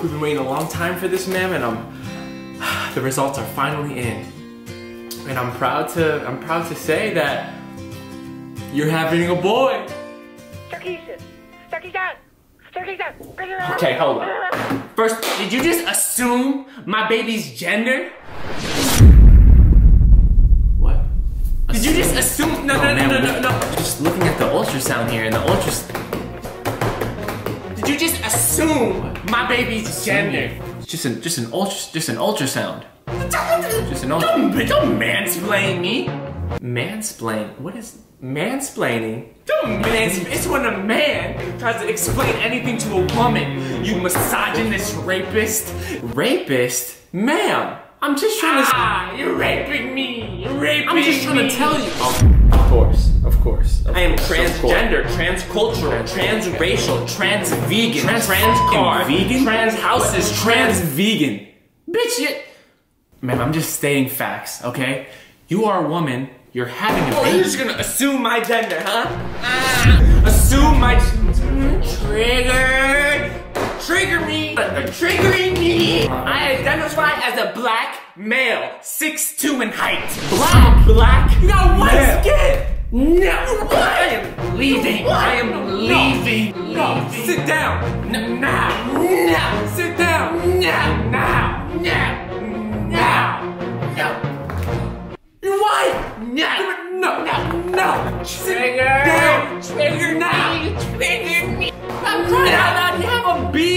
We've been waiting a long time for this, ma'am, and the results are finally in. And I'm proud to say that you're having a boy. Sharkesha. Sharkesha. Sharkesha. Okay, hold on. First, did you just assume my baby's gender? What? Did you just assume? No. Just looking at the ultrasound here, and the Did you just assume my baby's gender? It's just an ultrasound. Just an ultrasound. Don't mansplain me. Mansplain? What is mansplaining? Don't mansplain. It's when a man tries to explain anything to a woman. You misogynist rapist. Rapist? Ma'am, I'm just trying to. You're raping me. You're raping me. I'm just trying to tell you. Of course. I am transgender, transcultural, transracial, trans-vegan, trans-car, vegan, trans-houses, trans-vegan. Bitch, ma'am, I'm just stating facts, okay? You are a woman, you're having a baby. You're just gonna assume my gender, huh? Assume my Trigger me! Triggering me! I identify as a black male, 6'2" in height. Black? You got white skin! No! I am leaving! I am leaving! No! Sit down! Now! Sit down! Now! You're white! No! Sit down! Trigger now! Trigger me! I'm crying out loud! You have a baby!